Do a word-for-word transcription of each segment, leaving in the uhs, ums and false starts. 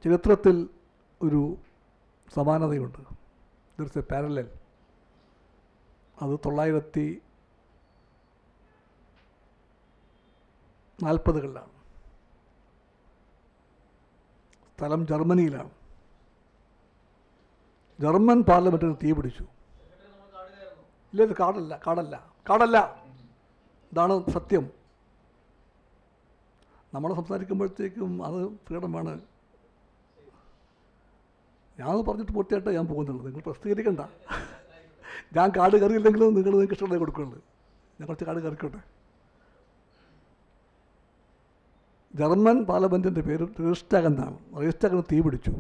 ചരിത്രത്തിൽ ഒരു സമാനതയുണ്ട്. ദർസ് എ പാരലൽ. അത് തൊള്ളായിരത്തി നാൽപ്പതുകളിലാണ്. സ്ഥലം ജർമ്മനിയിലാണ്. ജർമ്മൻ പാർലമെൻറ്റിന് തീ പിടിച്ചു. ഇല്ല, ഇത് കാടല്ല കാടല്ല കാടല്ല ഇതാണ് സത്യം. നമ്മൾ സംസാരിക്കുമ്പോഴത്തേക്കും അത് ഫ്രീഡമാണ്. ഞാനത് പറഞ്ഞിട്ട് പൂർത്തിയായിട്ട് ഞാൻ പോകുന്നുള്ളൂ. നിങ്ങൾ പ്രസിദ്ധീകരിക്കണ്ട. ഞാൻ കാട് കയറിയില്ലെങ്കിലും നിങ്ങൾ നിങ്ങൾക്ക് ഇഷ്ടമുള്ളത് കൊടുക്കുള്ളൂ. ഞാൻ കുറച്ച് കാട് കയറിക്കോട്ടെ. ജർമ്മൻ പാർലമെൻറ്റിൻ്റെ പേര് റീസ്റ്റാഗ് എന്നാണ്. റീസ്റ്റാഗിന് തീ പിടിച്ചു.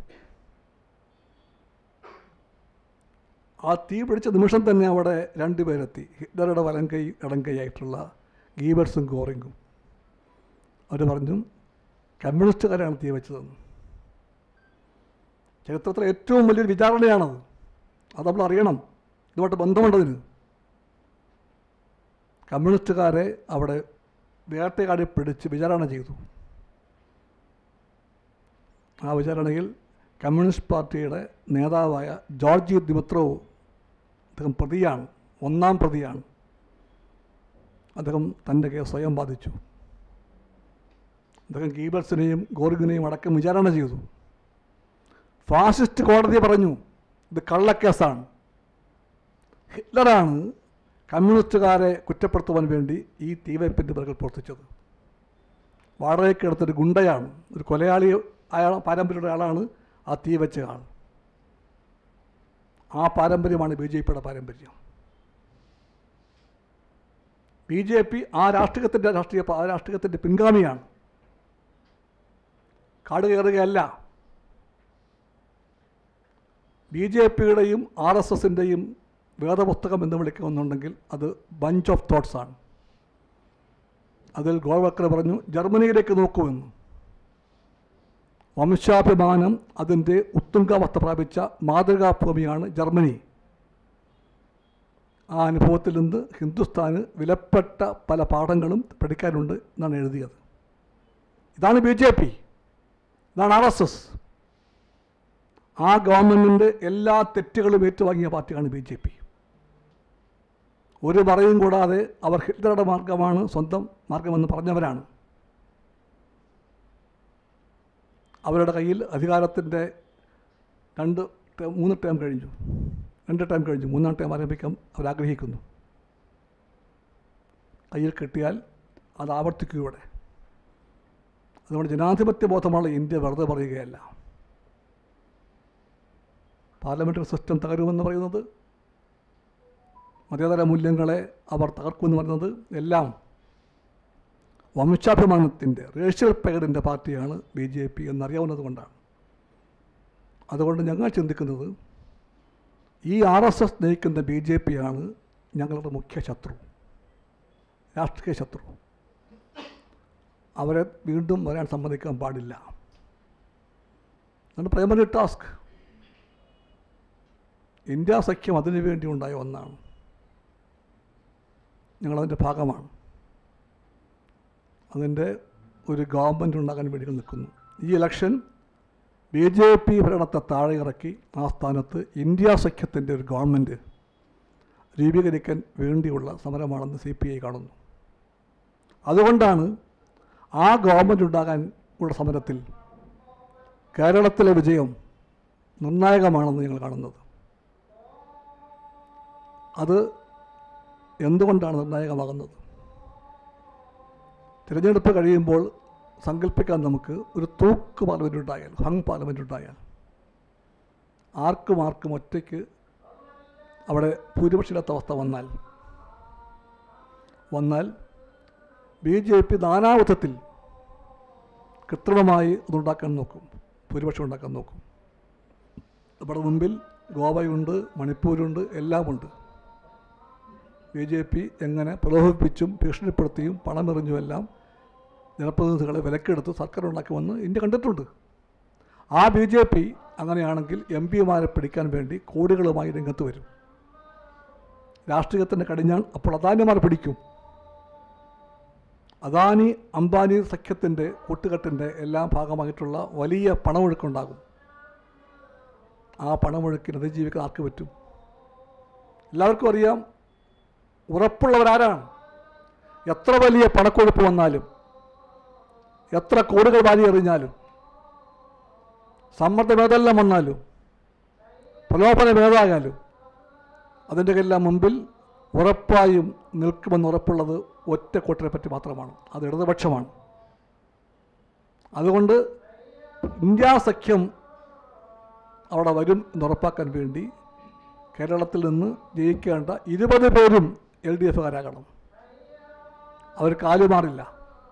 ആ തീ പിടിച്ച നിമിഷം തന്നെ അവിടെ രണ്ടുപേരെത്തി. ഹിറ്റ്ലറുടെ വലങ്കൈ ഇടങ്കൈയായിട്ടുള്ള ഗീബൽസും ഗോറിങ്ങും. അവർ പറഞ്ഞു കമ്മ്യൂണിസ്റ്റുകാരാണ് തീ വെച്ചതെന്ന്. ചരിത്രത്തിലെ ഏറ്റവും വലിയൊരു വിചാരണയാണത്. അത് നമ്മൾ അറിയണം. ഇതുമായിട്ട് ബന്ധമുണ്ടതിന്. കമ്മ്യൂണിസ്റ്റുകാരെ അവിടെ വേട്ടയാടി പിടിച്ച് വിചാരണ ചെയ്തു. ആ വിചാരണയിൽ കമ്മ്യൂണിസ്റ്റ് പാർട്ടിയുടെ നേതാവായ ജോർജി ദിമിത്രോവ് അദ്ദേഹം പ്രതിയാണ്, ഒന്നാം പ്രതിയാണ്. അദ്ദേഹം തൻ്റെ കേസ് സ്വയം ബാധിച്ചു. അദ്ദേഹം ഗീബൽസിനെയും ഗോറിങ്ങിനെയും അടക്കം വിചാരണ ചെയ്തു. ഫാസിസ്റ്റ് കോടതി പറഞ്ഞു ഇത് കള്ളക്കേസാണ്. ഹിറ്റ്ലറാണ് കമ്മ്യൂണിസ്റ്റുകാരെ കുറ്റപ്പെടുത്തുവാൻ വേണ്ടി ഈ തീവയ്പ്പിൻ്റെ പിറകിൽ പ്രവർത്തിച്ചത്. വാടകയ്ക്ക് എടുത്തൊരു ഗുണ്ടയാണ്, ഒരു കൊലയാളി അയാൾ പാരമ്പര്യമുള്ള ആളാണ് ആ തീ വെച്ച ആൾ. ആ പാരമ്പര്യമാണ് ബി ജെ പിയുടെ പാരമ്പര്യം. ബി ജെ പി ആ രാഷ്ട്രീയത്തിൻ്റെ രാഷ്ട്രീയ ആ രാഷ്ട്രീയത്തിൻ്റെ പിൻഗാമിയാണ്. കാട് കയറുകയല്ല. ബി ജെ പിയുടെയും ആർ എസ് എസിൻ്റെയും വേദപുസ്തകം എന്ന് വിളിക്കുന്നുണ്ടെങ്കിൽ അത് ബഞ്ച് ഓഫ് തോട്ട്സ് ആണ്. അതിൽ ഗോൾവക്കർ പറഞ്ഞു ജർമ്മനിയിലേക്ക് നോക്കുമെന്ന്. വംശാഭിമാനം അതിൻ്റെ ഉത്തുംഗാവസ്ഥ പ്രാപിച്ച മാതൃകാഭൂമിയാണ് ജർമ്മനി. ആ അനുഭവത്തിൽ നിന്ന് ഹിന്ദുസ്ഥാന് വിലപ്പെട്ട പല പാഠങ്ങളും പഠിക്കാനുണ്ട് എന്നാണ് എഴുതിയത്. ഇതാണ് ബി ജെ പി, ഇതാണ് ആർ എസ് എസ്. ആ ഗവൺമെൻറ്റിൻ്റെ എല്ലാ തെറ്റുകളും ഏറ്റുവാങ്ങിയ പാർട്ടിയാണ് ബി ജെ പി. ഒരു മറയും കൂടാതെ അവർ ഹിറ്റ്ലറുടെ മാർഗമാണ് സ്വന്തം മാർഗമെന്ന് പറഞ്ഞവരാണ്. അവരുടെ കയ്യിൽ അധികാരത്തിൻ്റെ രണ്ട് മൂന്ന് ടേം കഴിഞ്ഞു രണ്ട് ടേം കഴിഞ്ഞു മൂന്നാം ടേം ആരംഭിക്കാൻ അവരാഗ്രഹിക്കുന്നു. കയ്യിൽ കിട്ടിയാൽ അത് ആവർത്തിക്കുകയോടെ. അതുകൊണ്ട് ജനാധിപത്യ ബോധമുള്ള ഇന്ത്യ വെറുതെ പറയുകയല്ല. പാർലമെൻ്ററി സിസ്റ്റം തകരുമെന്ന് പറയുന്നത്, മതേതര മൂല്യങ്ങളെ അവർ തകർക്കുമെന്ന് പറയുന്നത് എല്ലാം വംശാഭിമാനത്തിൻ്റെ റേഷ്യൽ പ്രൈഡിൻ്റെ പാർട്ടിയാണ് ബി ജെ പി എന്നറിയാവുന്നത് കൊണ്ടാണ്. അതുകൊണ്ട് ഞങ്ങൾ ചിന്തിക്കുന്നത് ഈ ആർ എസ് എസ് നയിക്കുന്ന ബി ജെ പിയാണ് ഞങ്ങളുടെ മുഖ്യ ശത്രു, രാഷ്ട്രീയ ശത്രു. അവരെ വീണ്ടും വരാൻ സമ്മതിക്കാൻ പാടില്ല. അതാണ് പ്രൈമറി ടാസ്ക്. ഇന്ത്യ സഖ്യം അതിനു വേണ്ടി ഉണ്ടായ ഒന്നാണ്. ഞങ്ങളതിൻ്റെ ഭാഗമാണ്. അതിൻ്റെ ഒരു ഗവൺമെൻറ് ഉണ്ടാകാൻ വേണ്ടി നിൽക്കുന്നു. ഈ ഇലക്ഷൻ ബി ജെ പി ഭരണത്തെ താഴെ ഇറക്കി ആ സ്ഥാനത്ത് ഇന്ത്യ സഖ്യത്തിൻ്റെ ഒരു ഗവൺമെൻറ് രൂപീകരിക്കാൻ വേണ്ടിയുള്ള സമരമാണെന്ന് സി പി ഐ കാണുന്നു. അതുകൊണ്ടാണ് ആ ഗവൺമെൻറ് ഉണ്ടാകാൻ ഉള്ള സമരത്തിൽ കേരളത്തിലെ വിജയം നിർണായകമാണെന്ന് ഞങ്ങൾ കാണുന്നത്. അത് എന്തുകൊണ്ടാണ് നിർണായകമാകുന്നത്? തിരഞ്ഞെടുപ്പ് കഴിയുമ്പോൾ സങ്കല്പിക്കാൻ നമുക്ക് ഒരു തൂക്ക് പാർലമെൻറ്റ് ഉണ്ടായാൽ, ഹങ് പാർലമെൻറ്റ് ഉണ്ടായാൽ, ആർക്കും ആർക്കും ഒറ്റയ്ക്ക് അവിടെ ഭൂരിപക്ഷമില്ലാത്ത അവസ്ഥ വന്നാൽ വന്നാൽ ബി ജെ പി നാനാവിധത്തിൽ കൃത്രിമമായി അതുണ്ടാക്കാൻ നോക്കും, ഭൂരിപക്ഷം ഉണ്ടാക്കാൻ നോക്കും. നമ്മുടെ മുമ്പിൽ ഗോവയുണ്ട്, മണിപ്പൂരുണ്ട്, എല്ലാമുണ്ട്. ബി ജെ പി എങ്ങനെ പ്രലോഭിപ്പിച്ചും ഭീഷണിപ്പെടുത്തിയും പണമെറിഞ്ഞുമെല്ലാം ജനപ്രതിനിധികളെ വിലക്കെടുത്ത് സർക്കാർ ഉണ്ടാക്കി വന്ന് ഇന്ത്യ കണ്ടിട്ടുണ്ട്. ആ ബി ജെ പി അങ്ങനെയാണെങ്കിൽ എം പിമാരെ പിടിക്കാൻ വേണ്ടി കോടികളുമായി രംഗത്ത് വരും. രാഷ്ട്രീയത്തിൻ്റെ കടിഞ്ഞാൺ അപ്പോൾ അദാനിമാർ പിടിക്കും. അദാനി അംബാനി സഖ്യത്തിൻ്റെ കൂട്ടുകെട്ടിൻ്റെ എല്ലാം ഭാഗമായിട്ടുള്ള വലിയ പണമൊഴുക്കുണ്ടാകും. ആ പണമൊഴുക്കിന് അതിജീവിക്കാൻ ആർക്ക് പറ്റും? എല്ലാവർക്കും അറിയാം, ഉറപ്പുള്ളവരാരാണ്? എത്ര വലിയ പണക്കൊഴുപ്പ് വന്നാലും, എത്ര കോടികൾ വാരി എറിഞ്ഞാലും, സമ്മർദ്ദമേതെല്ലാം വന്നാലും, പ്രലോഭനമേതായാലും അതിൻ്റെ എല്ലാം മുമ്പിൽ ഉറപ്പായും നിൽക്കുമെന്ന് ഉറപ്പുള്ളത് ഒറ്റ കൂട്ടരെ പറ്റി മാത്രമാണ്. അത് ഇടതുപക്ഷമാണ്. അതുകൊണ്ട് ഇന്ത്യ സഖ്യം അവിടെ വരും എന്നുറപ്പാക്കാൻ വേണ്ടി കേരളത്തിൽ നിന്ന് ജയിക്കേണ്ട ഇരുപത് പേരും എൽ ഡി എഫുകാരാകണം. അവർ കാലുമാറില്ല,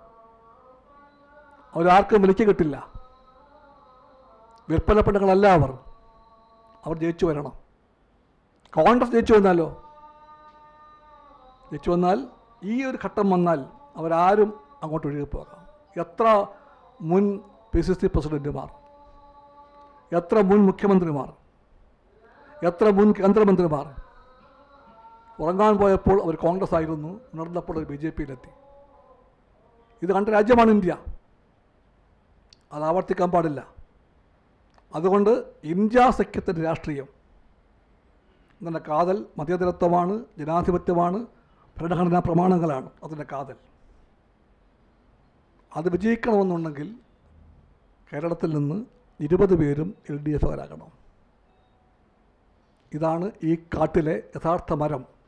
അവരാർക്കും വിലയ്ക്ക് കിട്ടില്ല. വിൽപ്പനപ്പെണ്ണുങ്ങളല്ല അവർ. അവർ ജയിച്ചു വരണം. കോൺഗ്രസ് ജയിച്ചു വന്നാലോ? ജയിച്ചു വന്നാൽ ഈ ഒരു ഘട്ടം വന്നാൽ അവരാരും അങ്ങോട്ട് ഒഴുകിപ്പോകാം. എത്ര മുൻ പി സി സി പ്രസിഡൻറ്റുമാർ, എത്ര മുൻ മുഖ്യമന്ത്രിമാർ, എത്ര മുൻ കേന്ദ്രമന്ത്രിമാർ ഉറങ്ങാൻ പോയപ്പോൾ അവർ കോൺഗ്രസ് ആയിരുന്നു, ഉണർന്നപ്പോൾ അവർ ബി ജെ പിയിലെത്തി. ഇത് കണ്ട രാജ്യമാണ് ഇന്ത്യ. അത് ആവർത്തിക്കാൻ പാടില്ല. അതുകൊണ്ട് ഇന്ത്യ സഖ്യത്തിൻ്റെ രാഷ്ട്രീയം അതിൻ്റെ കാതൽ മതേതരത്വമാണ്, ജനാധിപത്യമാണ്, ഭരണഘടനാ പ്രമാണങ്ങളാണ് അതിൻ്റെ കാതൽ. അത് വിജയിക്കണമെന്നുണ്ടെങ്കിൽ കേരളത്തിൽ നിന്ന് ഇരുപത് പേരും എൽ ഡി എഫുകാരാകണം. ഇതാണ് ഈ കാട്ടിലെ യഥാർത്ഥ മരം.